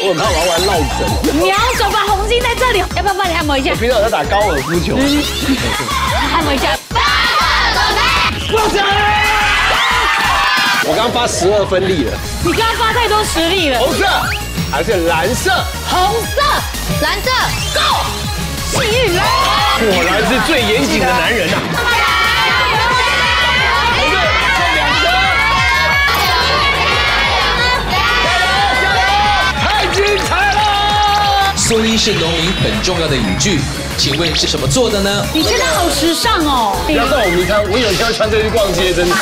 我很怕玩完落枕。 瞄准吧，红心在这里，要不要帮你按摩一下？ 平常有在打高尔夫球。 按摩一下。 不行！我刚发12分力了。 你刚刚发太多实力了。 红色还是蓝色？ 红色、蓝色 ，Go！ 幸运来！ 果然是最严谨的男人呐。红队剩2颗。太精彩了！ 苏伊是农民很重要的语句，请问是什么做的呢？ 你现在好时尚哦！ 不要怪我迷汤，我有一天会穿这去逛街，真的。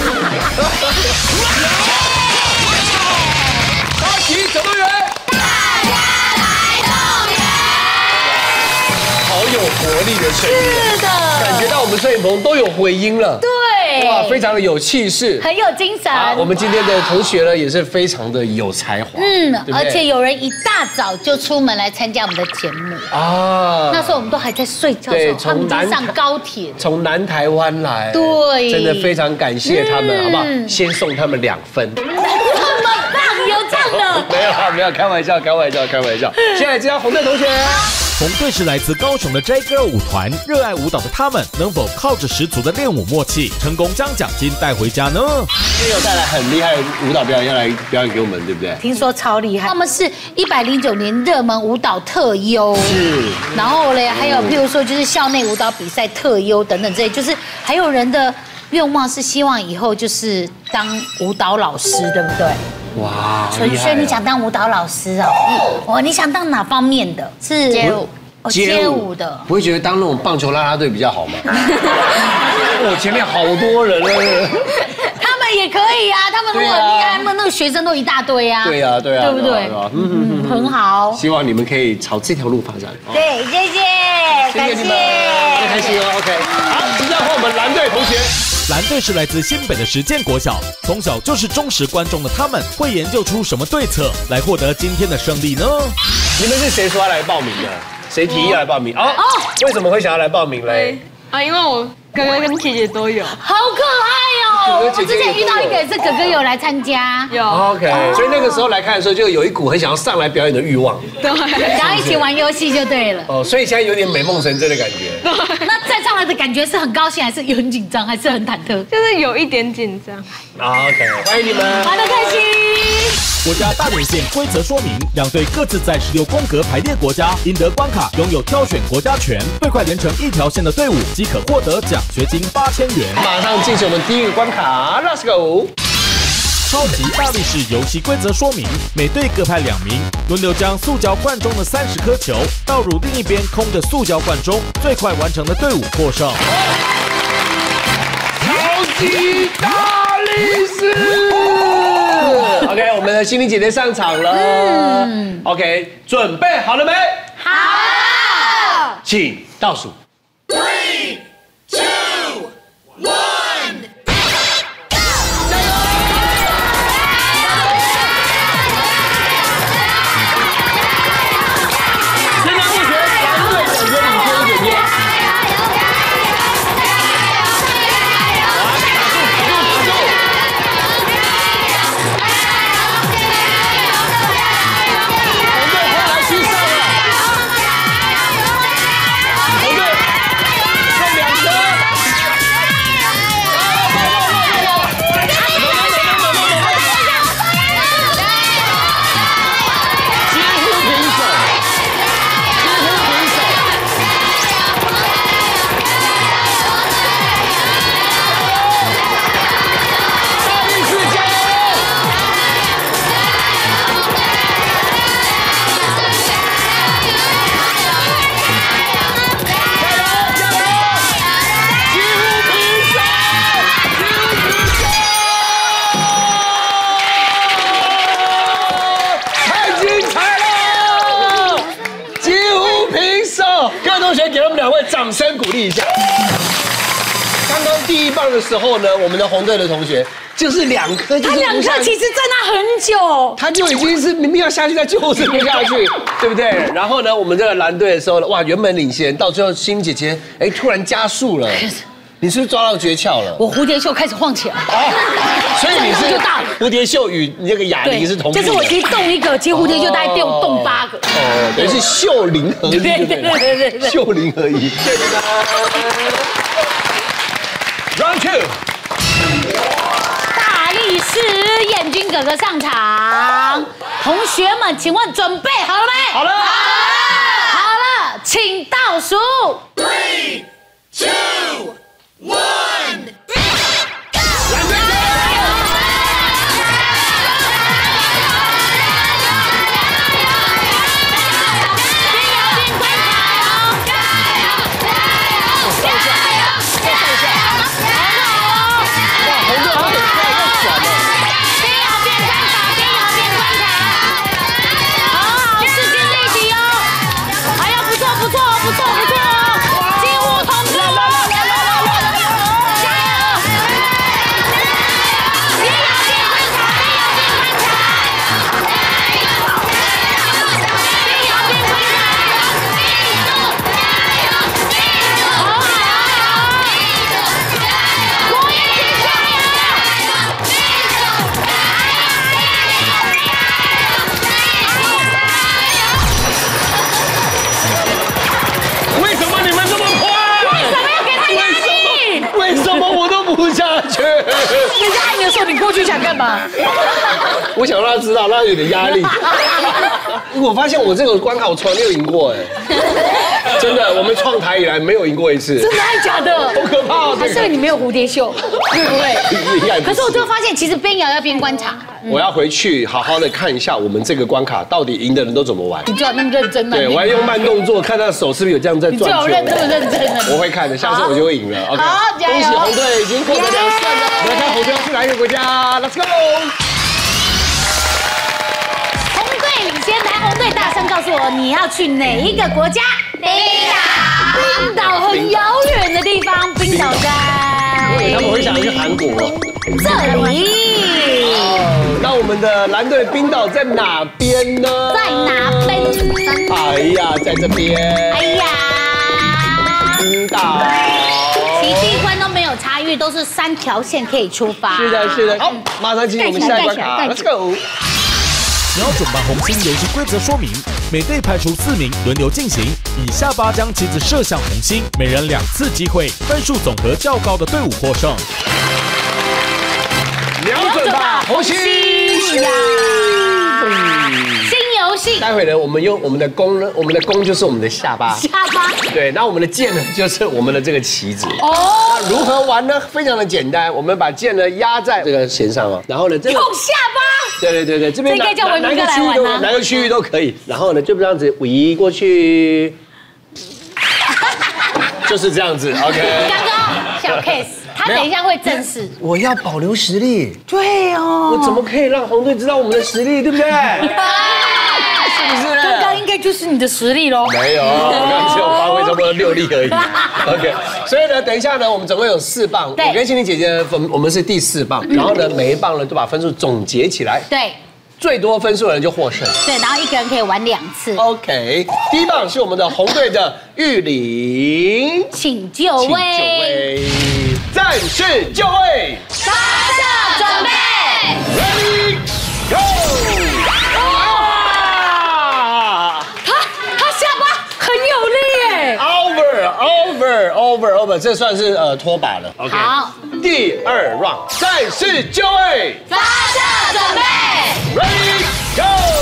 高级守门员，大家来动员！好有活力的声音， 是的， 感觉到我们摄影棚都有回音了。 对， 哇，非常的有气势， 很有精神。 我们今天的同学呢，也是非常的有才华。 而且有人一大早就出门来参加我们的节目啊。那时候我们都还在睡觉的时候，他们就上高铁， 从南台湾来， 对， 真的非常感谢他们，好不好？先送他们2分。 这么棒，有这样的？ 没有，开玩笑。现在介绍红队同学。 红队是来自高雄的 J Girl 舞团，热爱舞蹈的他们能否靠着十足的练舞默契，成功将奖金带回家呢？ 今天有带来很厉害的舞蹈表演要来表演给我们，对不对？ 听说超厉害，他们是109年热门舞蹈特优， 是。 然后嘞，还有譬如说就是校内舞蹈比赛特优等等这些，就是还有人的愿望是希望以后就是当舞蹈老师，对不对？ 哇， 纯轩，你想当舞蹈老师哦？你想当哪方面的？是街舞。街舞的， 不会觉得当那种棒球啦啦队比较好吗？我前面好多人了。 他们也可以啊，他们如果很厉害，他们那个学生都一大堆啊。 对啊， 对不对？很好。 希望你们可以朝这条路发展。 对，谢谢，感谢你们， 太开心了。OK， 好，接下来换我们蓝队同学。 蓝队是来自新北的实践国小，从小就是忠实观众的他们，会研究出什么对策来获得今天的胜利呢？ 你们是谁说要来报名的？谁提议要来报名？为什么会想要来报名嘞？ 因为我哥哥跟姐姐都有， 好可爱哦！我之前遇到一个也是哥哥有来参加， 有 OK， 所以那个时候来看的时候，就有一股很想要上来表演的欲望， 对， 然后一起玩游戏就对了。 所以现在有点美梦成真的感觉。 那再上来的感觉是很高兴，还是有很紧张，还是很忐忑？ 就是有一点紧张。 OK， 欢迎你们， 玩得开心。 国家大连线规则说明，两队各自在16宫格排列国家，赢得关卡，拥有挑选国家权，最快连成一条线的队伍即可获得奖学金8000元。 马上进行我们第一个关卡 ，Let's go！ 超级大力士游戏规则说明：每队各派2名，轮流将塑胶罐中的30颗球倒入另一边空的塑胶罐中，最快完成的队伍获胜。 超级大力士 ！OK， 我们的心灵姐姐上场了。OK， 准备好了没？ 好， 请倒数。 3、2、1。 同学给我们2位掌声鼓励一下。刚刚第一棒的时候呢，我们的红队的同学就是2颗， 他2颗其实在那很久， 他就已经是明明要下去，他就是不下去，对不对？然后呢，我们这个蓝队的时候，哇，原本领先，到最后心姐姐突然加速了。 你是不是抓到诀窍了？ 我蝴蝶袖开始晃起来， 所以你是就大了。 蝴蝶袖与那个哑铃是同步的。 就是我其实动一个，其实蝴蝶袖大概动8个。 哦，等于是袖灵合一，对，袖灵合一。Round 2。 大力士彦君哥哥上场，同学们，请问准备好了没？ 好了， 好了，请倒数。 3, 2, 1. 你过去想干嘛？ 我想让他知道，让他有点压力。我发现我这个关卡我从来没有赢过哎，真的，我们创台以来没有赢过一次。 真的还假的？ 好可怕哦！ 还是你没有蝴蝶袖，会不会？可是我就发现，其实边摇要边观察。 我要回去好好的看一下我们这个关卡到底赢的人都怎么玩。 你最好那么认真吗？ 对，我要用慢动作，看他的手是不是有这样在转圈。 你最好这么认真。 我会看的，下次我就会赢了。OK， 好，加油！ 恭喜红队已经获得2胜了。我们看红队要去哪一个国家 ？Let's go！ 红队领先，来，红队大声告诉我你要去哪一个国家？冰岛。冰岛很遥远的地方，冰岛在。 我以为他们会想要去韩国。 这里。 那我们的蓝队冰岛在哪边呢？ 在哪边？ 哎呀，在这边。 哎呀， 冰岛。 其地关都没有差，因为都是3条线可以出发。 是的，是的。好，马上进入我们下一关卡 ，Let's go。 瞄准吧红心游戏规则说明：每队排除4名，轮流进行，以下巴将旗子射向红心，每人2次机会，分数总和较高的队伍获胜。 瞄准吧，红心！ 新游戏。 待会呢，我们用我们的弓呢，我们的弓就是我们的下巴。 下巴。 对，那我们的箭呢，就是我们的这个旗子。 哦。 那如何玩呢？非常的简单，我们把箭呢压在这个弦上哦，然后呢，这个用下巴。 对，这边这应该叫文明哥来玩吗？ 哪个区域都可以。然后呢，就这样子移过去，就是这样子。OK。 刚刚小 case。他等一下会正式， 我要保留实力。 对哦， 我怎么可以让红队知道我们的实力，对不对？是不是？ 刚刚应该就是你的实力喽。 没有，我刚刚只有发挥差不多6力而已。OK， 所以呢，等一下呢，我们总共有4棒，我跟心玲姐姐我们是第4棒，然后呢，每一棒呢都把分数总结起来。 对。 最多分数的人就获胜。 对，然后一个人可以玩2次。 OK， 第一棒是我们的红队的玉玲， 请就位， 战士就位， 发射准备 ，Ready Go！ 他下巴很有力耶 ，Over， 这算是拖把了。OK， 好，第2 round， 战士就位， 发射准备。 Ready go！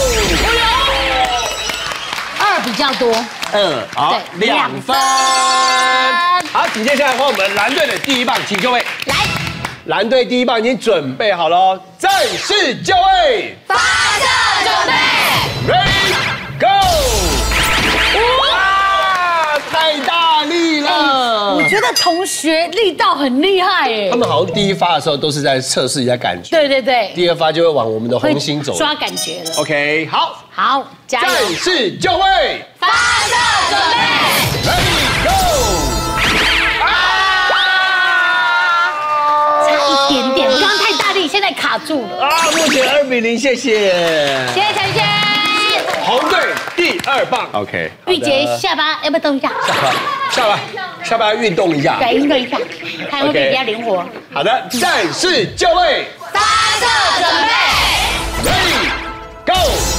2比较多。 好，2分。好，紧接下来换我们蓝队的第1棒，请就位。 来， 蓝队第1棒已经准备好了，战士就位， 发射准备 ，Ready go！ 哇，太大力了！ 我觉得同学力道很厉害哎。 他们好像第1发的时候都是在测试一下感觉。 对。 第2发就会往我们的红心走， 抓感觉了。 OK， 好，加油！ 战士就位， 发射准备 ，Ready go！ 差一点点，刚刚太大力，现在卡住了。 目前2比0，谢谢。 谢谢陈轩。 红队第2棒 ，OK。 玉洁下巴要不要动一下？ 下巴运动一下。 对，运动一下。 看会不会比较灵活。 好的，战士就位， 发射准备 ，Ready Go！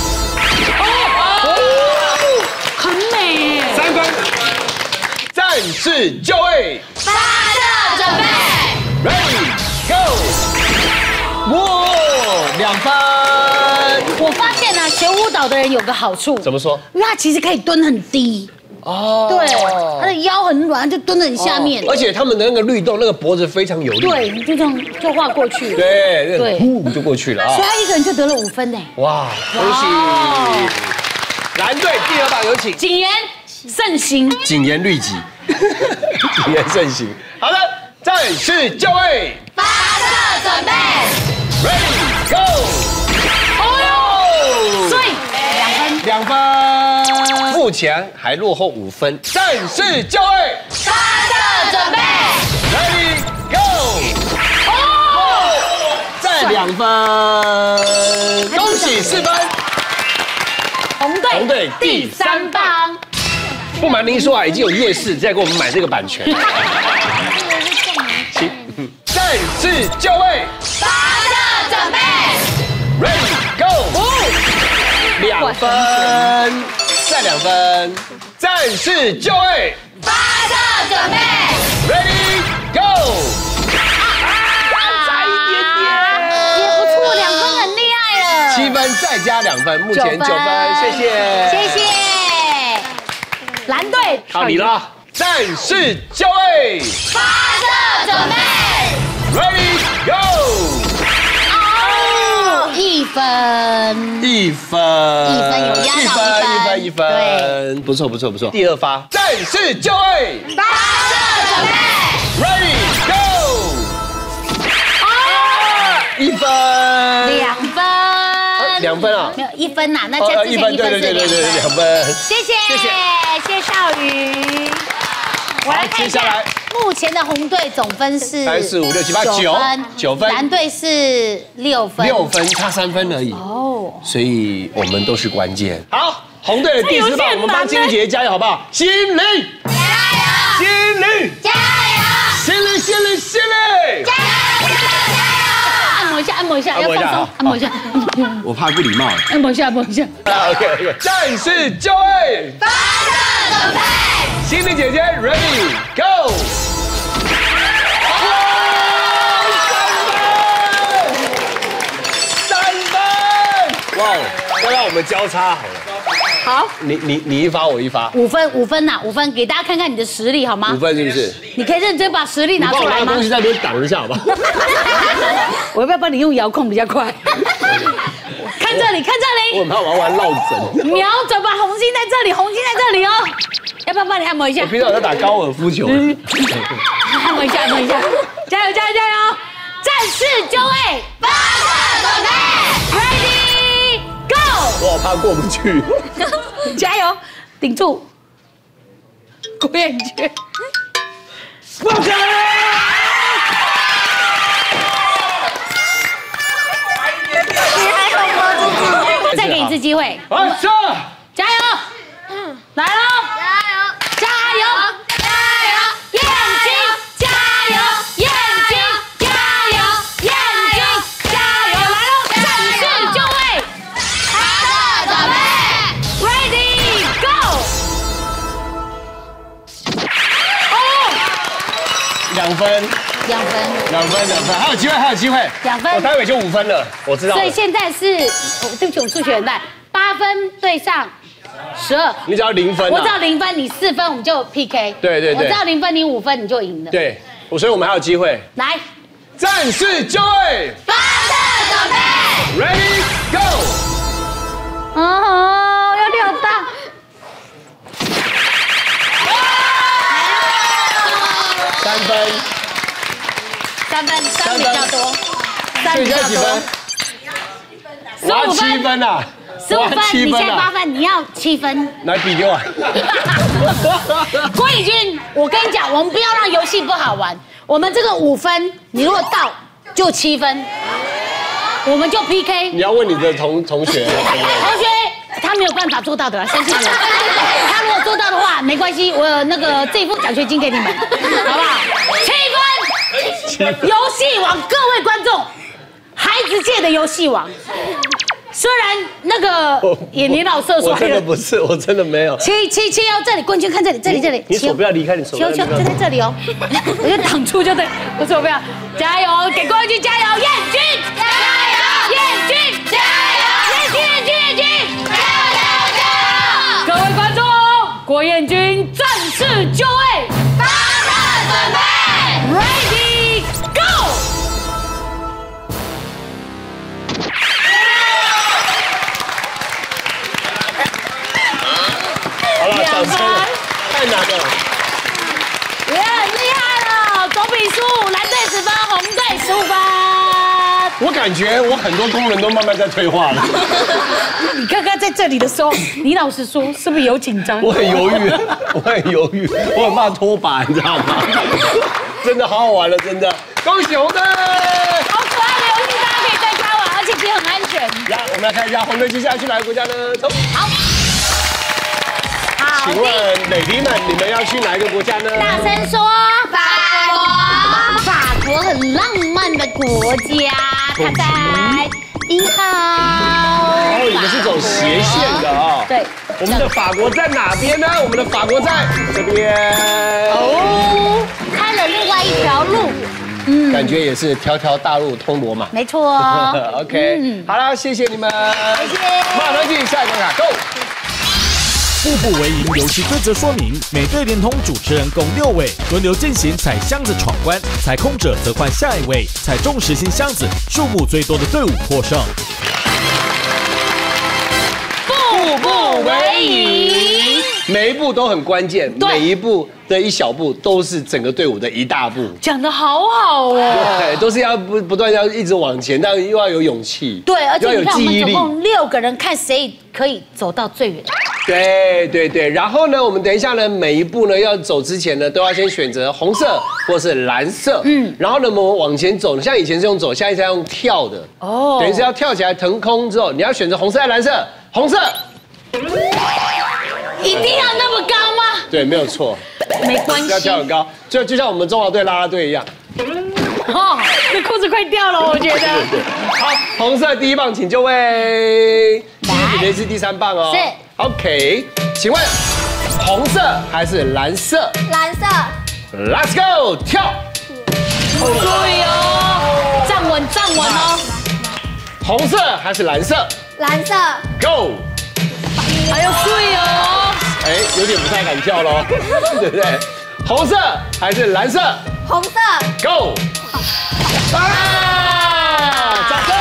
很美耶。 3分，战士就位， 发射准备 ，Ready Go！ 哇，2分。 我发现啊，学舞蹈的人有个好处， 怎么说？ 因为他其实可以蹲很低。 哦， 对，他的腰很软，就蹲得很下面。 而且他们的那个律动，那个脖子非常有力。 对，你就这样就画过去。 对， 对噗就过去了啊！ 所以他一个人就得了5分呢。 哇，恭喜！蓝队第2棒有请。 谨言慎行。 谨言律己，谨言慎行。好的，战士就位， 发射准备。 Ready Go！ 哦哟，所以2分。 2分，目前还落后5分。战士就位， 发射准备。 Ready Go！ 哦， 再2分，恭喜4分。 红队第3棒。 不瞒您说啊，已经有夜市在给我们买这个版权。行，战士就位， 发射准备。 Ready Go！ 2分，再2分，战士就位， 发射准备。 Ready Go！ 差一点点， 也不错，2分很厉害了。 7分再加2分，目前9分，谢谢， 谢谢。蓝队靠你了，战士就位， 发射准备。 Ready Go！ 1分 ，1分， 有压到 1分，不错。第2发，战士就位， 发射准备。 Ready Go！ 2 1分， 分。 2分啊， 没有1分呐，那加之前1分是2分。 2分。 谢谢少宇。我来看一下，目前的红队总分是 3、4、5、6、7、8、9分， 蓝队是6分 ，6分差3分而已。哦，所以我们都是关键。好，红队的第4棒，我们帮金玲姐姐加油好不好？心玲， 加油！ 心玲， 加油！ 心玲， 加油！按摩一下，要放松，按摩一下。 我怕不礼貌。 按摩一下。 OK， 战士就位， 发射准备。 心玲姐姐 ，Ready Go！ 3分，哇！要让我们交叉好了。 好， 你1发，我1发。 5分呐，5分，给大家看看你的实力好吗 5？分是不是？ 你可以认真把实力拿出来吗？ 你帮我拿东西在那边挡一下好不好？ 我要不要帮你用遥控比较快？看这里， 我很怕玩绕枕。 瞄准吧，红心在这里哦。要不要帮你按摩一下我？平常在打高尔夫球。 按摩一下，加油！战士就位，发射准备 ，Ready Go！ 我好怕过不去。 加油，顶住！郭彦娟， 不可能！ 再给你一次机会， 上！ 加油！来喽！加油！燕君，加油！燕君，加油！燕君，加油！来喽！战士就位，发射准备 ，Ready Go！ 哦 2分，还有机会。 2分我待会就5分了，我知道了。 所以现在是，对不起，我数学很烂，8分对上12。 你只要0分啊。 我只要0分，你4分，我们就 PK。 对。 我只要0分，你5分，你就赢了。 对，所以我们还有机会。 来， 战士就位， 发射准备。 Ready Go！ 哦，要6档。 3分， 3分比较多， 所以现在几分？我要7分啊 ！15分，你现在8分，你要7分。 来比给我。 郭以军，我跟你讲，我们不要让游戏不好玩。我们这个5分，你如果到就7分，我们就 PK。 你要问你的同学。 同学， 他没有办法做到的，相信我。他如果做到的话，没关系，我那个这一副奖学金给你们，好不好？7分，游戏王，各位观众，孩子界的游戏王。虽然那个也年老色衰了， 我真的不是，我真的没有。 7要这里，冠军看这里，这里。 你手不要离开，你手。 就在这里哦，我就挡住就对，我手不要，加油，给冠军加油，彦君加油，彦君加油，彦君加油！各位观众，郭彦君正式就位，大家准备 ，Ready Go！ 好了，掌声，太难了。 也很厉害了，总比数，蓝队10分，红队15分。 我感觉我很多功能都慢慢在退化了。 你刚刚在这里的时候，你老实说，是不是有紧张？ 我很犹豫，我很怕拖把，你知道吗？真的好好玩了，真的，恭喜红队！ 好可爱的游戏，大家可以在家玩，而且其实很安全。 来，我们来看一下红队接下来去哪个国家呢？走。 好。 请问美眉们，你们要去哪一个国家呢？ 大声说，法国。法国很浪漫的国家，它在1号。 哦，你们是走斜线的啊。 对。 我们的法国在哪边呢？我们的法国在这边。 哦，开了另外一条路。 感觉也是条条大路通罗马。 没错。 OK， 好了，谢谢你们。 谢谢。 马上进下一关卡 ，Go。 步步为营游戏规则说明：每队连同主持人共6位，轮流进行踩箱子闯关，踩空者则换下一位，踩中实心箱子，数目最多的队伍获胜。 步步为营， 每一步都很关键，每一步的一小步都是整个队伍的一大步。 讲得好好哦。 对，都是要不断要一直往前，但又要有勇气。 对，而且你看我们总力。 共6个人，看谁可以走到最远。 对，然后呢，我们等一下呢，每一步呢要走之前呢，都要先选择红色或是蓝色。然后呢，我们往前走，像以前是用走，现在是要用跳的。哦，等于是要跳起来腾空之后，你要选择红色还是蓝色？红色。 一定要那么高吗？ 对，没有错。 没关系。 要跳很高，就像我们中华队啦啦队一样。 哦，这裤子快掉了，我觉得。 对。好，红色第1棒，请就位。今天姐姐是第3棒哦。 是。 OK， 请问红色还是蓝色？ 蓝色。 Let's go， 跳。 注意哦，站稳哦。 红色还是蓝色？ 蓝色。 Go。 还要注意哦。 哎，有点不太敢跳喽，对不对？红色还是蓝色？ 红色。 Go。掌声！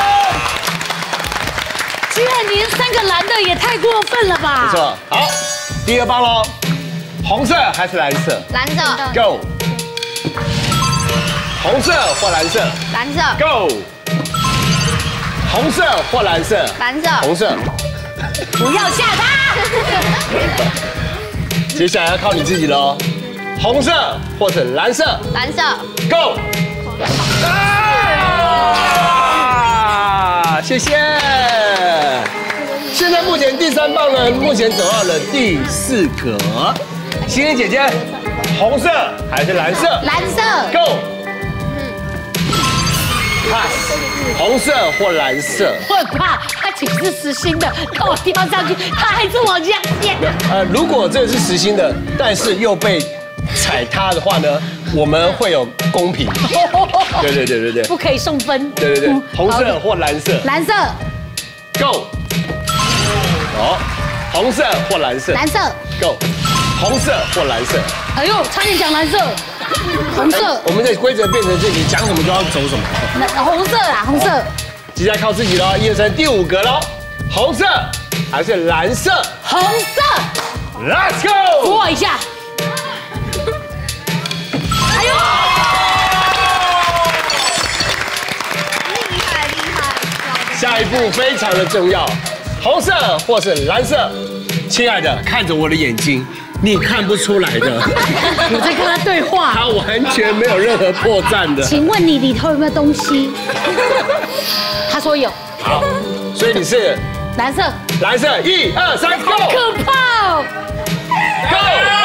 居然连3个蓝的也太过分了吧？ 没错，好，第2棒喽，红色还是蓝色？ 蓝色。 Go。红色或蓝色？ 蓝色。 Go。红色或蓝色？ 蓝色。 红色。 不要吓他。 接下来要靠你自己喽，红色或者蓝色？ 蓝色。 Go。谢谢。现在目前第3棒呢，目前走到了第4格。欣欣姐姐，红色还是蓝色？ 蓝色。 Go。Pass。红色或蓝色？ 我很怕他其实是实心的，看我跳上去，他还是往下陷。 如果这个是实心的，但是又被踩踏的话呢，我们会有公平。对， 不可以送分。 对，红色或蓝色？ 蓝色。 Go。好，红色或蓝色？ 蓝色。 Go。红色或蓝色？ 哎呦，差点讲蓝色。红色。 我们的规则变成是你讲什么就要走什么。 红色啦，红色。 接下来靠自己喽，1、2、3，第5格喽。红色还是蓝色？ 红色。 Let's go。 扶我一下。哎呦！ 厉害！ 下一步非常的重要，红色或是蓝色？亲爱的，看着我的眼睛，你看不出来的。 我在跟他对话。 他完全没有任何破绽的。 请问你里头有没有东西？他说有。 好，所以你是蓝色。 蓝色，1、2、3 ，Go！ 可怕哦！ Go！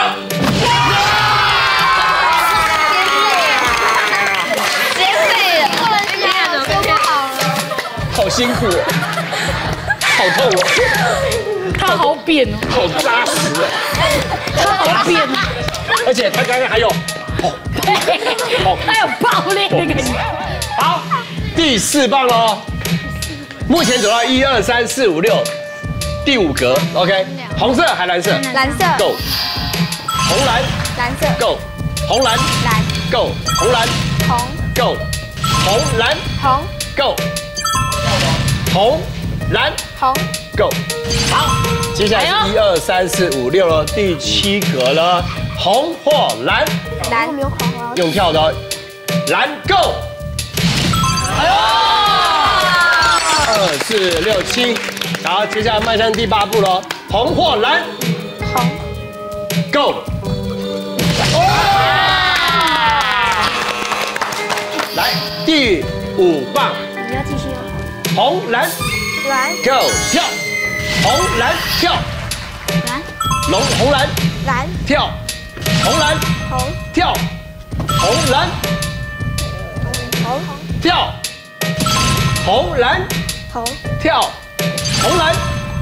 结废了，说不好了。 好辛苦哦，好痛哦， 他好扁哦， 好扎实哦， 他好扁哦， 而且他刚刚还有， 他有爆裂的感觉。 好，第4棒喽。目前走到1、2、3、4、5、6，第5格 ，OK。红色还蓝色？ 蓝色 ，Go。红蓝蓝色 ，Go。红蓝蓝 ，Go。红蓝红 ，Go。红蓝红 ，Go。红蓝红 ，Go。好，接下来是1、2、3、4、5、6了，第7格了。红或蓝， 蓝没有红啊。 用跳的哦，蓝 Go。2、4、6、7，好，接下来迈向第8步喽，红或蓝红 ，Go。来，第5棒， 你要继续哦。 红蓝蓝 Go 跳，红蓝跳， 蓝红蓝蓝跳，红蓝红跳，红蓝红跳，红蓝红跳，红蓝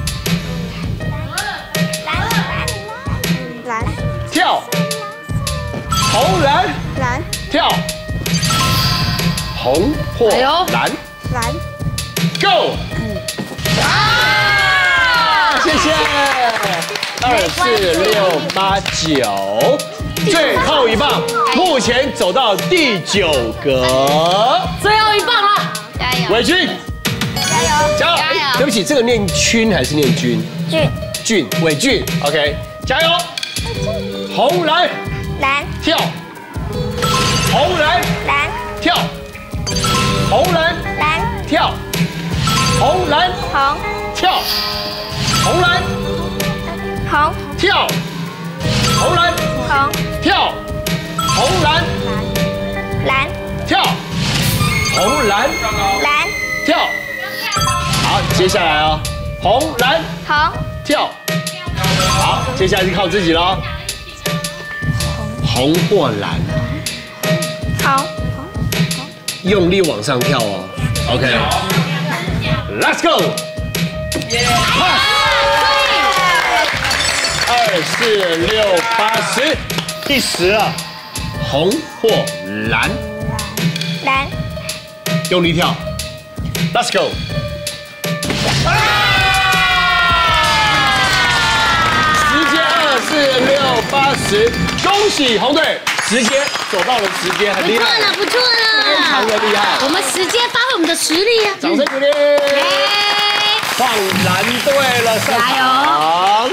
蓝跳，红蓝蓝跳，红或蓝蓝 ，Go！谢谢。2、4、6、8、9，最后一棒，目前走到第9格。 最后一棒了， 加油伟君， 加油加油！哎对不起，这个念君还是念君？ 俊俊，伟俊 ，OK， 加油！红蓝蓝跳，红蓝蓝跳，红蓝蓝跳，红蓝红跳，红蓝红跳，红蓝红跳，红蓝蓝跳，红蓝蓝跳。好，接下来哦，红蓝红跳。好，接下来就靠自己喽。红或蓝， 红用力往上跳哦。OK，Let's go。2、4、6、8、10，第10了。红或蓝， 蓝用力跳。Let's go。时间2、4、6、8、10，恭喜红队，直接走到了时间，很厉害， 不错了， 非常的厉害。 我们直接发挥我们的实力啊！ 掌声鼓励。换蓝队了，上加场。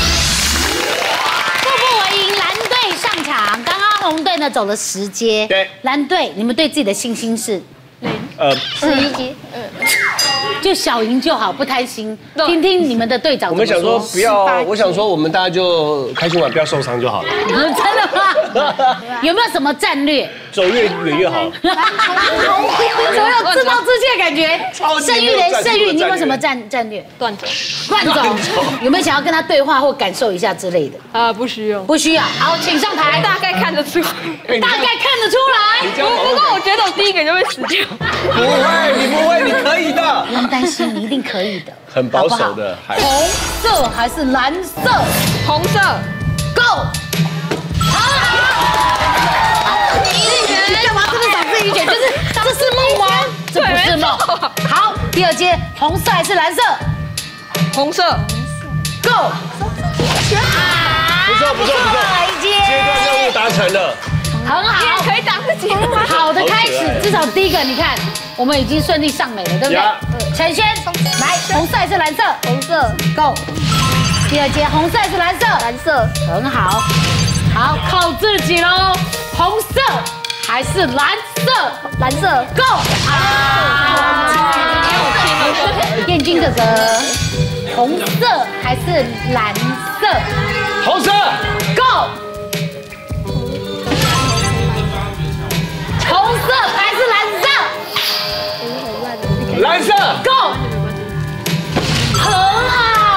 步步为营，蓝队上场。刚刚红队呢走了10阶， 对， 蓝队你们对自己的信心是 11级就小赢就好，不贪心。听听你们的队长我们想说不要， 18 我想说我们大家就开心玩，不要受伤就好了。 真的吗？有没有什么战略？ 走越远越好。 怎么有自暴自弃的感觉？盛玉嘞，盛玉，你有没有什么战略？ 断走。 冠总有没有想要跟他对话或感受一下之类的？ 不需要。 不需要。好，请上台。 大概看得出， 大概看得出来。 不过我觉得我第一个就会死掉。 不会，你不会，你可以的。 不用担心，你一定可以的。 很保守的孩子。 红色还是蓝色？ 红色 ，Go！ 你干嘛这么找自己卷？就是这是梦吗？这不是梦。好，第2阶，红色还是蓝色红色 ？Go！ 不错不错不错， 一阶， 阶段任务达成了。 很好， 可以挡自己。 好的开始，至少第一个你看，我们已经顺利上美了，对不对？陈轩，来，红色还是蓝色？ 红色 Go！ 第2阶，红色还是蓝色？ 蓝色很好，好，靠自己喽。红色还是蓝色？ 蓝色 Go！ 燕君哥哥，红色还是蓝色红色 ？Go！ 红色还是蓝色？ 蓝色 Go！ 很好。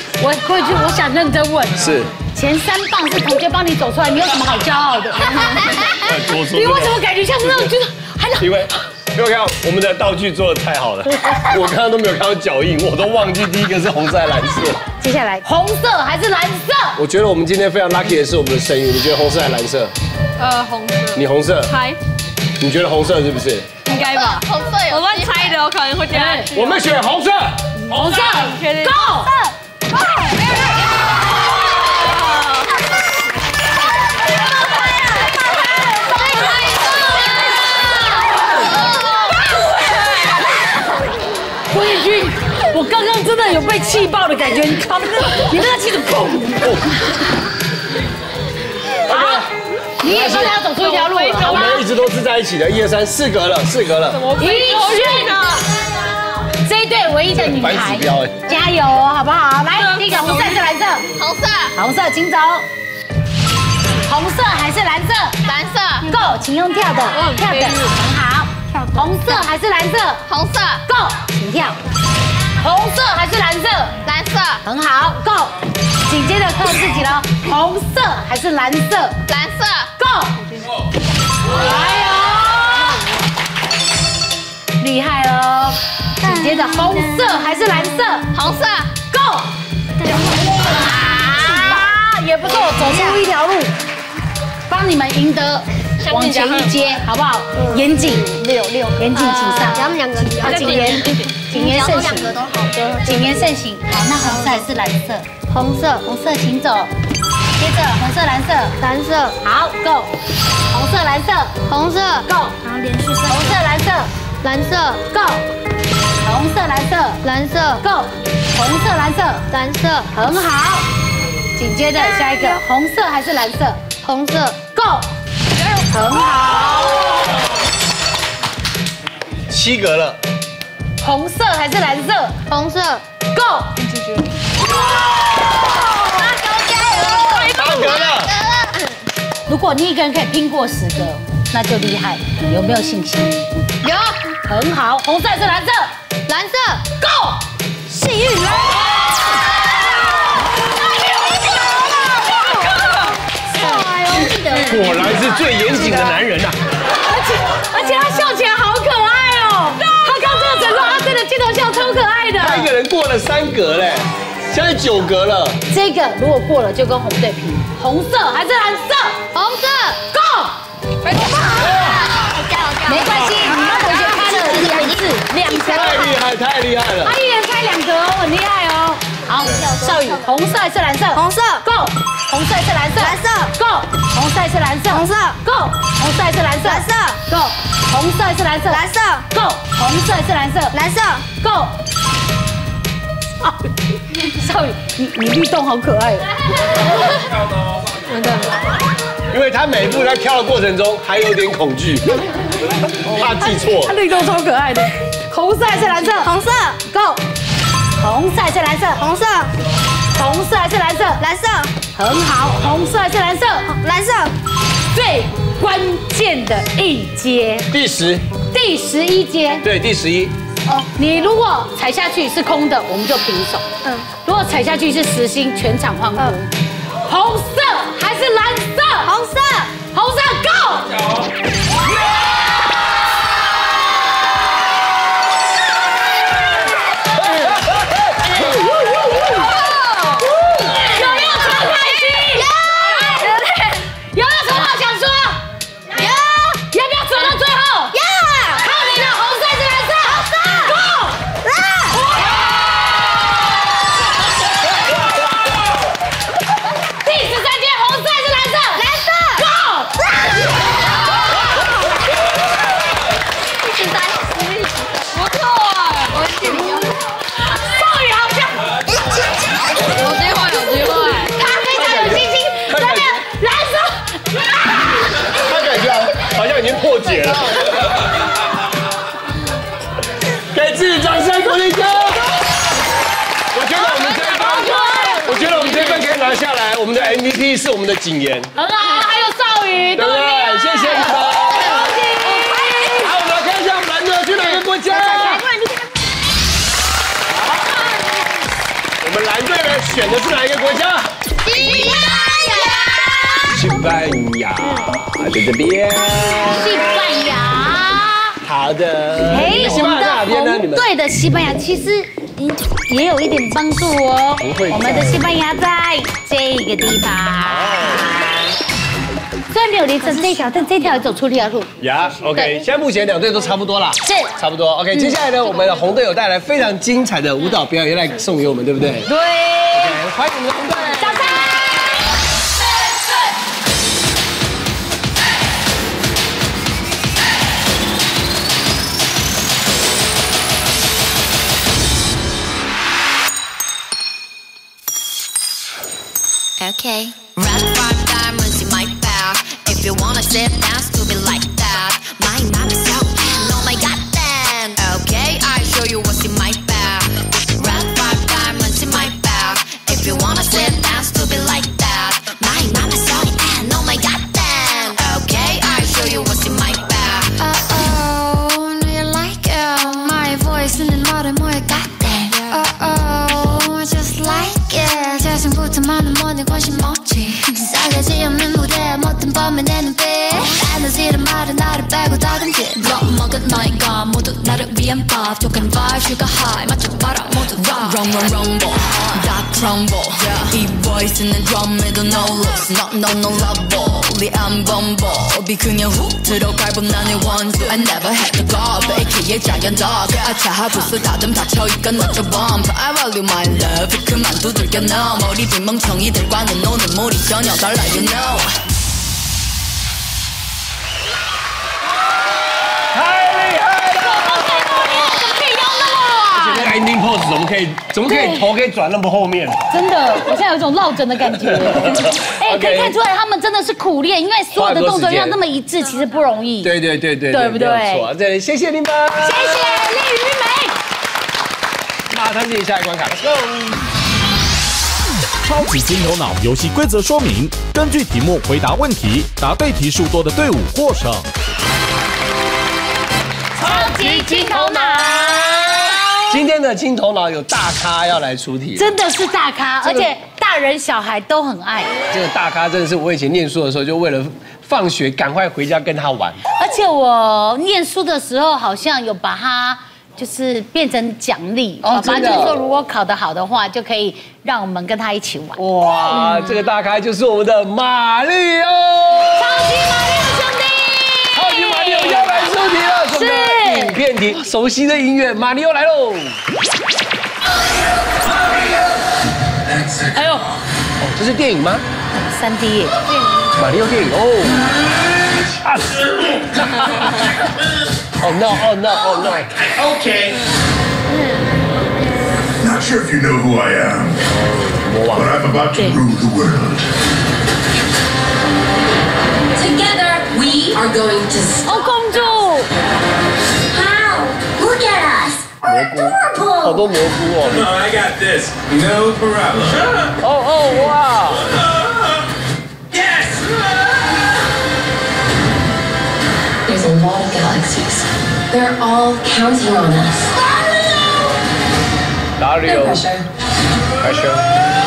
我想认真问， 是前3棒是同学帮你走出来，你有什么好骄傲的？你为什么感觉像是那种就是还能？ 因为没有看到我们的道具做的太好了，我刚刚都没有看到脚印，我都忘记第一个是红色还是蓝色。 接下来红色还是蓝色？ 我觉得我们今天非常 lucky 的是我们的声誉，你觉得红色还是蓝色？ 红色。 你红色？ 猜， 你觉得红色是不是？ 应该吧。 红色有我乱猜的，我可能会加。 我们选红色。 红色确定 ，Go！ 郭彦均，我刚刚真的有被气爆的感觉，你靠那个，你那个气子砰！好，你也说要走出一条路，好吗？ 我们一直都是在一起的，1、2、3，四格了。 一迅呢？这一队唯一的女孩，加油，好不好？来，第一个红色还是蓝色？ 红色， 红色，请走。红色还是蓝色？ 蓝色 ，Go， 请用跳的，跳的很好。红色还是蓝色？ 红色 ，Go， 请跳。红色还是蓝色？ 蓝色很好 ，Go。紧接着靠自己了，红色还是蓝色蓝色 ？Go。哎呦，厉害了！紧接着红色还是蓝色红色 ？Go。啊，也不错，走出一条路，帮你们赢得往前一阶，好不好？严谨6，严谨请上。 他们2个好，谨言慎行。 2个都好的。 谨言慎行。好，那红色还是蓝色？ 红色红色请走。接着红色、蓝色， 蓝色好 ，Go。红色、蓝色红色 ，Go。 然后连续红色、蓝色蓝色 ，Go。红色、蓝色蓝色 ，Go。红色、蓝色， 蓝色很好。紧接着下一个，红色还是蓝色红色 ？Go。很好。 7格了。 红色还是蓝色红色 ？Go。 8格了。 如果你一个人可以拼过10个，那就厉害。有没有信心？ 有很好。红色还是蓝色蓝色 ？Go。幸运来。 果然是最严谨的男人呐！ 而且他笑起来好可爱哦。他刚这个整个阿飞的镜头笑超可爱的。 他一个人过了3格嘞，现在9格了。 这个如果过了就跟红队拼。红色还是蓝色？ 红色 Go。 加油没关系，你们同学开了2次，2格。 太厉害，太厉害了！ 他一人开2格哦，很厉害哦。好，少宇，红色还是蓝色？ 红色 Go。红色还是蓝色？ 蓝色 Go。红色还是蓝色？ 红色 Go。红色还是蓝色？ 蓝色 Go。红色还是蓝色？ 蓝色 Go。红色还是蓝色蓝色 ？Go。少宇，你律动好可爱哦。 因为他每一步在跳的过程中还有点恐惧，怕记错他。律动超可爱的。红色还是蓝色？ 红色 Go。红色还是蓝色？ 红色红色还是蓝色？ 蓝色很好，红色还是蓝色？ 蓝色最关键的一阶， 第10， 第11阶。 对，第11。 哦，你如果踩下去是空的，我们就平手。如果踩下去是实心，全场欢呼。红色还是蓝色？ 红色红色 Go。 破解了，给自己掌声鼓励歌。我觉得我们这份可以拿下来，我们的 MVP 是我们的谨言， 很好，还有少宇， 对不对？谢谢你们。好，我们来看一下我们蓝队去哪个国家？我们蓝队的选的是哪一个国家？西班牙，在这边。 西班牙。 好的。 哎，我们的红队的西班牙其实也有一点帮助哦。我们的西班牙在这个地方。虽然没有连成这一条，但这条也走出这条路。 呀 ，OK， 现在目前两队都差不多啦， 是差不多。OK， 接下来呢，我们的红队有带来非常精彩的舞蹈表演来送给我们，对不对？ 对。 OK， 欢迎我们的红队， 掌声。 Okay. Red five diamonds in my bag. If you wanna sit down, to be like that. My mom is so bad. Oh my god, then. Okay, I show you what's in my bag. Red five diamonds in my bag. If you wanna sit down, to be like that. My mom is so bad. Oh my god, then. Okay, I show you what's in my bag. Oh, do you like it? My voice in the modern more goddamn. Oh, just like it. 자신부터 많은 뭐니 관심 없지. 싸가지 없는 무대에 못된 범인 내 눈빛. 에너지를 말해 나를 빼고 다듬지. 먹은 너희가 모두 나를 위한 밥. 독한 vibe, sugar high 맞춰봐라 모두 rock. rumble. 다 crumble. 이 voice는 drum에도 no looks. no love. 우리 안 범벅이 그냥 훅 들어갈 법 나는 원수. I never had to go. 베이키의 giant dog. 아차 부스 다듬 닫혀있건 not your bump. I value my love. 그만 두들겨 넣어. 머리 빈 멍청이들과는 노는 물이 전혀 달라 you know. 太厉害了！ 怎么可以腰那么啊？ 这个 ending pose 怎么可以头可以转那么后面？ 真的，我现在有一种落枕的感觉。哎，可以看出来他们真的是苦练，因为所有的动作要那么一致，其实不容易。 对， 对不对？ 没有错，这里谢谢你们， 谢谢丽雨美。 马上进行下一关卡 ，Let's go。 超级金头脑游戏规则说明：根据题目回答问题，答对题数多的队伍获胜。 超级金头脑， 今天的金头脑有大咖要来出题， 真的是大咖，而且大人小孩都很爱。 这个大咖真的是我以前念书的时候，就为了放学赶快回家跟他玩。 而且我念书的时候好像有把它。就是变成奖励，爸爸就是说，如果考得好的话，就可以让我们跟他一起玩。 哇，这个大咖就是我们的马里奥， 超级马里奥兄弟， 超级马里奥要来出题了，是影片题，熟悉的音乐，马里奥来喽。 哎呦， 哦，这是电影吗 ？3D 耶， 马里奥电影哦。啊！Oh no! Okay. Not sure if you know who I am, but I'm about to rule the world. Together we are going to. 哦，公主。 Wow! Look at us. We're adorable. 好多蘑菇哦。 No, I got this. No problem. 哦哇！ Yes. There's a lot of galaxies. They're all counting on us. Dario. No pressure. Pressure.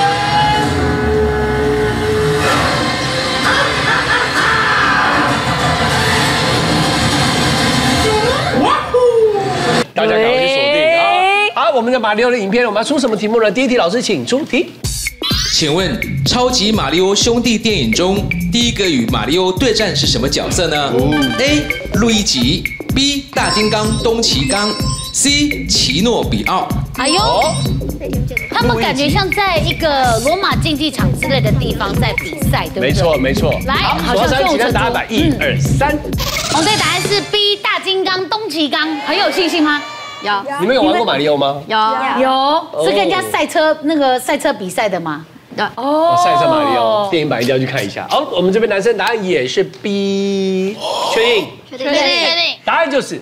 大家赶快去锁定啊！好，我们的马里奥的影片，我们要出什么题目呢？第一题，老师请出题。 请问《超级马里奥兄弟》电影中第一个与马里奥对战是什么角色呢 ？A. 路易吉 ，B. 大金刚东奇刚 ，C. 奇诺比奥。 哎呦，他们感觉像在一个罗马竞技场之类的地方在比赛，对不对？ 没错。 来，好像跟我请答案吧，1、2、3。 红队答案是 B. 大金刚东奇刚，很有信心吗？ 有。 你们有玩过马里奥吗？ 有，是跟人家赛车比赛的吗？ 哦，赛车马里奥电影版一定要去看一下。好，我们这边男生答案也是 B， 确定？ 确定。 答案就是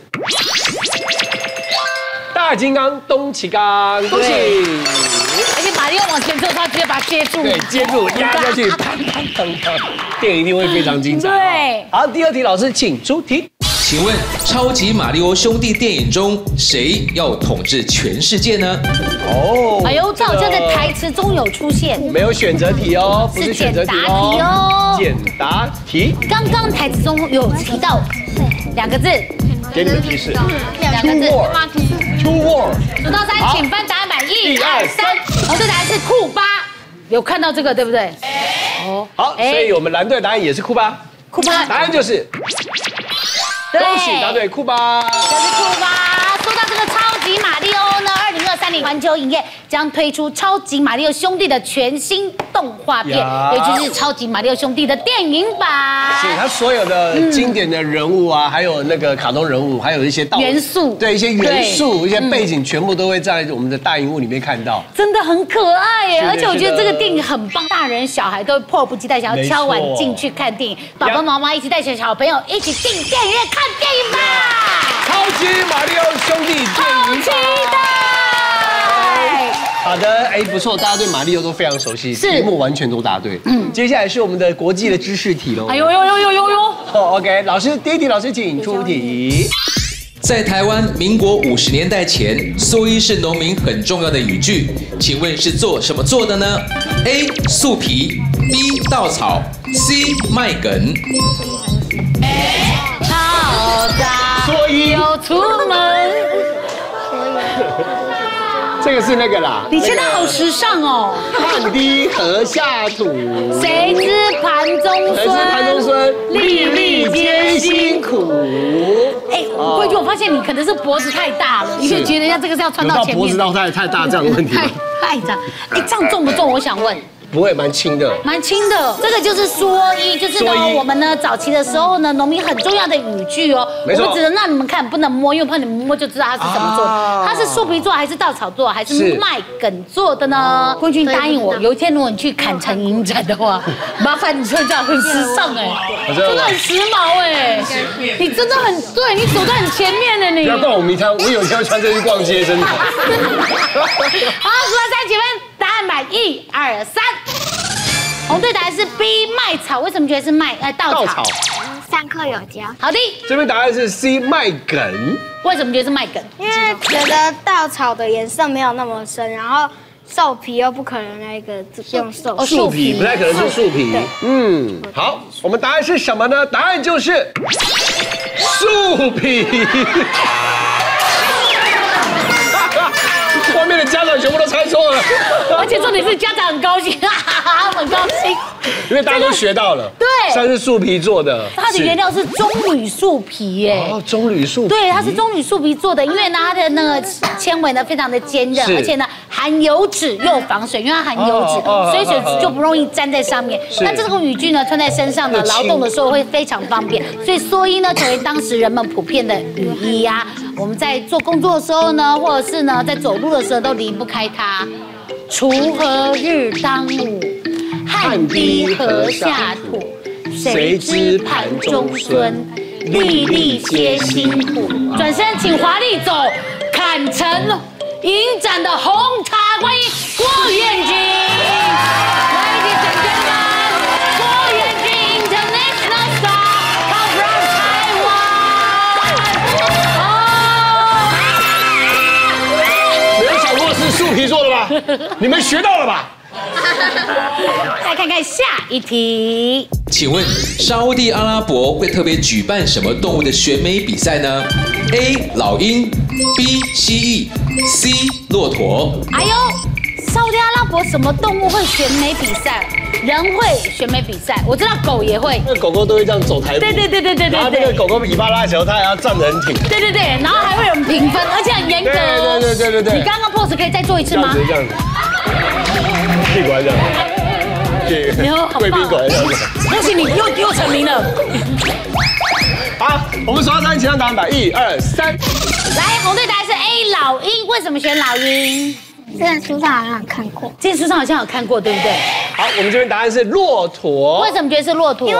大金刚东奇刚，恭喜！ 而且马里奥往前走，他直接把它接住， 对，接住压下去，砰！电影一定会非常精彩。 对， 好，第二题，老师请出题。 请问超级马里奥兄弟电影中谁要统治全世界呢？ 哦， 哎呦，这好像在台词中有出现， 没有选择题哦，不是选择题哦，简答题。 刚刚台词中有提到2个字， 给你们提示 2个字。 Two word。 数到3，请翻答案板1、2、3。红队答案是库巴，有看到这个对不对？哦， 好，所以我们蓝队答案也是库巴。 库巴， 答案就是，恭喜答对，库巴。 就是库巴。说到这个超级马里奥呢，2023年环球影业将推出超级马里奥兄弟的全新动画片，也就是超级马里奥兄弟的电影版。 是它所有的经典的人物啊，还有那个卡通人物，还有一些元素， 对一些元素、一些背景，全部都会在我们的大荧幕里面看到。 真的很可爱耶！而且我觉得这个电影很棒，大人小孩都会迫不及待想要敲碗进去看电影，爸爸妈妈一起带小朋友一起进电影院看电影吧！ 超级马里奥兄弟电影版， 期待！ 好的，哎，不错，大家对马里奥都非常熟悉，题目完全都答对。接下来是我们的国际的知识题喽。 哎呦！ 哦 ，OK， 老师，第一题，老师请出题。 在台湾民国50年代前，蓑衣是农民很重要的语句，请问是做什么做的呢 ？A. 树皮 B. 稻草 C. 麦秆。 好的， 蓑衣要出门。 这个是那个啦。 你现在好时尚哦。 汗滴禾下土， 谁知盘中孙，粒粒皆辛苦。哎，规矩，我发现你可能是脖子太大了，你会觉得人家这个是要穿到前面。 脖子到太大这样的问题吗？ 太大。哎，这样重不重？我想问。 不会，蛮轻的。 蛮轻的，这个就是蓑衣，就是呢，我们呢早期的时候呢，农民很重要的语句哦。我们只能让你们看，不能摸，因为怕你们摸就知道它是什么做的。它是树皮做，还是稻草做，还是麦秆做的呢？坤君答应我，有一天如果你去坎城影展的话，麻烦你穿这样，很时尚哎，真的很时髦哎，你真的很对，你走在很前面的你。 不要怪我迷汤，我有一天会穿这去逛街，真的。好， 数到3，请问答案板1、2、3。红队答案是 B 麦草，为什么觉得是稻草？ 上课有教。 好的， 这边答案是 C 麦秆。 为什么觉得是麦秆？ 因为觉得稻草的颜色没有那么深，然后兽皮又不可能那个用树皮，不太可能是树皮。好，我们答案是什么呢？答案就是树皮。外面的家长全部都猜错了， 而且重点是家长很高兴，很高兴， 因为大家都学到了。对，它是树皮做的， 它的原料是棕榈树皮耶。 哦，棕榈树皮。 对，它是棕榈树皮做的，因为呢它的那个纤维呢非常的坚韧，而且呢含油脂又防水，因为它含油脂，所以水就不容易粘在上面。那这个语句呢穿在身上呢，劳动的时候会非常方便，所以蓑衣呢成为当时人们普遍的雨衣呀。我们在做工作的时候呢，或者是呢在走路的时候都离不开它。锄禾日当午，汗滴禾下土，谁知盘中孙，粒粒皆辛苦。转身，请华丽走坎城影展的红茶，欢迎郭元钧。Ladies and gentlemen， 郭元钧 International Star come from Taiwan。 没有想过是树皮做的吧？你们学到了吧？ 再看看下一题， 请问沙烏地阿拉伯会特别举办什么动物的选美比赛呢 ？A. 老鹰 B. 蜥蜴 C. 骆驼。 哎呦，沙烏地阿拉伯什么动物会选美比赛？人会选美比赛，我知道狗也会。 那狗狗都会这样走台步。 对。 然后那个狗狗尾巴拉起来，它还要站得很挺。 对，然后还会有人评分，而且很严格哦。对。你刚刚 pose 可以再做一次吗？ 这样子。屁股还这样。贵宾狗还这样子。 恭喜你又成名了。 好，我们数到3，请让答案摆1、2、3。 来，红队答案是 A 老鹰，为什么选老鹰？ 这本书上好像有看过， 这本书上好像有看过，对不对？ 好，我们这边答案是骆驼。 为什么觉得是骆驼？ 因为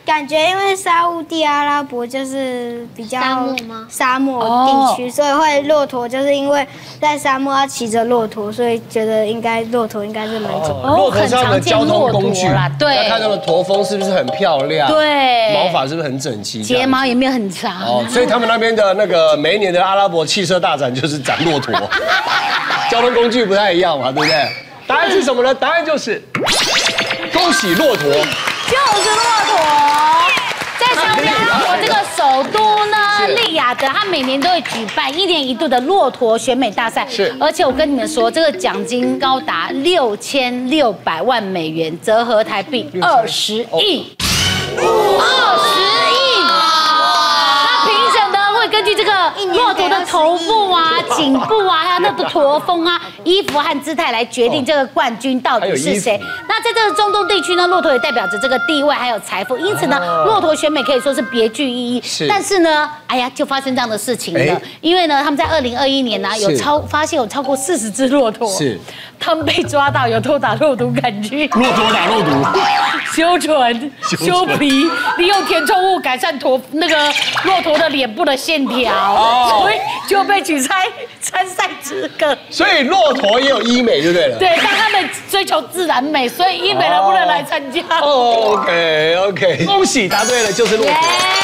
感觉因为沙烏地阿拉伯就是比较沙漠吗？ 沙漠地区，所以会骆驼，就是因为在沙漠要骑着骆驼，所以觉得骆驼应该是蛮重要的。 骆驼是他们的交通工具啦，对。 要看他们驼峰是不是很漂亮？ 对。 毛发是不是很整齐？ 睫毛也没有很长。 哦，所以他们那边的那个每一年的阿拉伯汽车大展就是展骆驼，交通工具不太一样嘛，对不对？答案是什么呢？答案就是恭喜骆驼， 就是骆驼。在沙烏地阿拉伯这个首都呢，利雅得，它每年都会举办1年1度的骆驼选美大赛。 是， 而且我跟你们说，这个奖金高达6600万美元，折合台币20亿。20亿！那评审呢会根据这个骆驼的头部啊、颈部啊，还有那个驼峰啊、衣服和姿态来决定这个冠军到底是谁。那在这个中东地区呢，骆驼也代表着这个地位还有财富，因此呢，骆驼选美可以说是别具意义。但是呢，哎呀，就发生这样的事情了，因为呢，他们在2021年呢发现有超过40只骆驼，是他们被抓到有偷打肉毒杆菌， 骆驼打肉毒， 修唇、修皮，利用填充物改善那个骆驼的脸部的线条，所以就被举参赛资格。 所以骆驼也有医美，就对了。 对，但他们追求自然美，所以医美人不能来参加。 OK， 恭喜答对了，就是骆驼。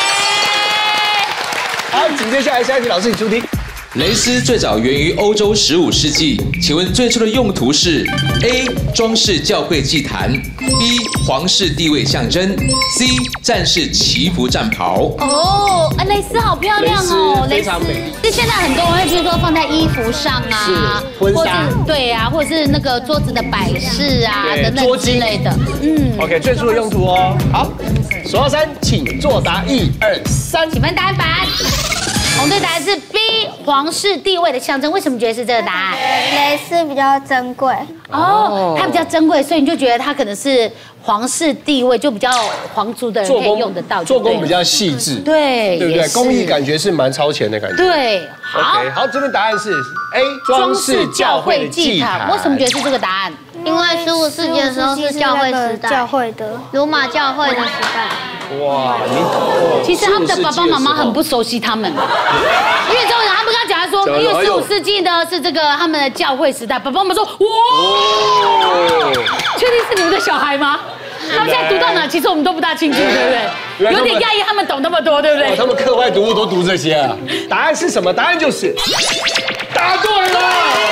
好，紧接下来下一题，老师请出题。 蕾丝最早源于欧洲15世纪，请问最初的用途是 A 装饰教会祭坛 ，B 皇室地位象征 ，C 战士祈福战袍。 哦，蕾丝好漂亮哦， 非常美。 是现在很多人会比如说放在衣服上啊， 婚纱， 对啊，或者是那个桌子的摆饰啊等等之类的。 OK， 最初的用途哦。好，数到3，请作答，1、2、3， 请问答案板。红队答案是 B， 皇室地位的象征。为什么觉得是这个答案？ 蕾丝比较珍贵哦，它比较珍贵，所以你就觉得它可能是皇室地位，就比较皇族的人可以用得到。 做工比较细致， 对， 对不对？工艺感觉是蛮超前的感觉。 对， 好，这边答案是 A， 装饰教会祭坛。 为什么觉得是这个答案？ 因为15世纪的时候是教会时代， 教会的罗马教会的时代。 哇， 其实他们的爸爸妈妈很不熟悉他们，因为之后他们跟他讲说，因为15世纪呢是这个他们的教会时代，爸爸妈妈说，哇，确定是你们的小孩吗？他们现在读到哪？其实我们都不大清楚，对不对？有点讶异，他们懂那么多，对不对？ 他们课外读物都读这些啊。答案是什么？答案就是答对了。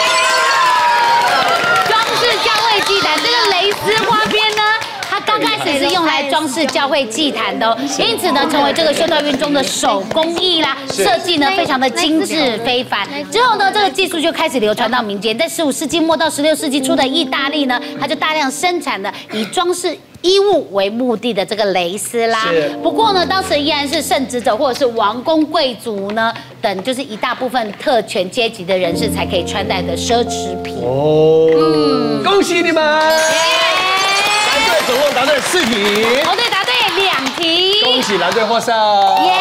装饰教会祭坛，这个蕾丝花边呢？刚开始是用来装饰教会祭坛的，因此呢，成为这个修道院中的手工艺啦，设计呢非常的精致非凡。之后呢，这个技术就开始流传到民间，在15世纪末到16世纪初的意大利呢，它就大量生产了以装饰衣物为目的的这个蕾丝啦。不过呢，当时依然是圣职者或者是王公贵族呢等，就是一大部分特权阶级的人士才可以穿戴的奢侈品。 哦，恭喜你们！总共答对4题， 红队答对2题， 恭喜蓝队获胜。耶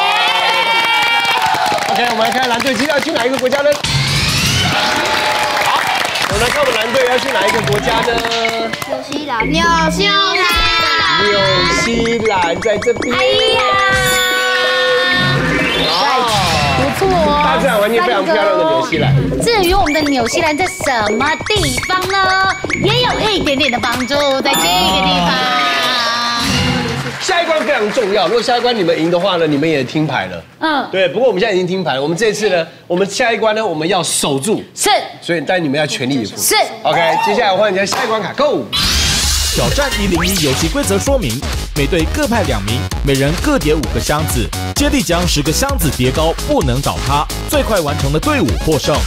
！OK， 我们来看蓝队今天要去哪一个国家呢？好，我们来看我们蓝队要去哪一个国家呢？ 纽西兰。 纽西兰在这边。哎呀！ 不错哦， 大自然环境非常漂亮的纽西兰。 至于我们的纽西兰在什么地方呢？也有一点点的帮助，在这个地方。 下一关非常重要，如果下一关你们赢的话呢，你们也听牌了。对。不过我们现在已经听牌了，我们这次呢，我们下一关呢，我们要守住。是。所以但你们要全力以赴。是。OK， 接下来我换你的下一关卡 ，Go。 挑战101游戏规则说明：每队各派2名，每人各叠5个箱子，接力将10个箱子叠高，不能倒塌，最快完成的队伍获胜。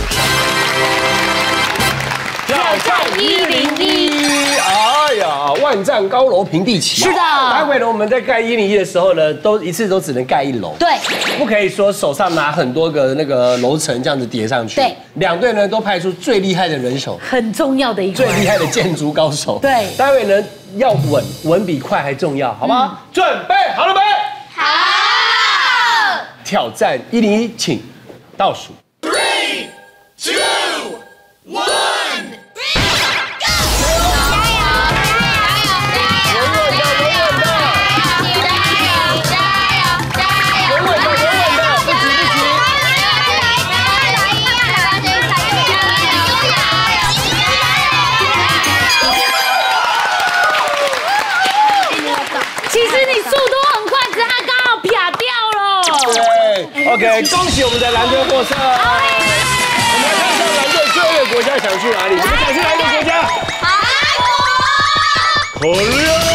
挑战101，哎呀，万丈高楼平地起。是的。待会呢，我们在盖101的时候呢，一次都只能盖1楼。对。不可以说手上拿很多个那个楼层这样子叠上去。对。2队呢都派出最厉害的人手， 很重要的一个最厉害的建筑高手。对。待会呢要稳比快还重要，好不好？准备好了没？好。挑战101，请倒数。3、2、1。 OK， 恭喜我们的蓝队获胜。我们来看一下蓝队最后一个国家想去哪里？你们想去哪一个国家？韩国。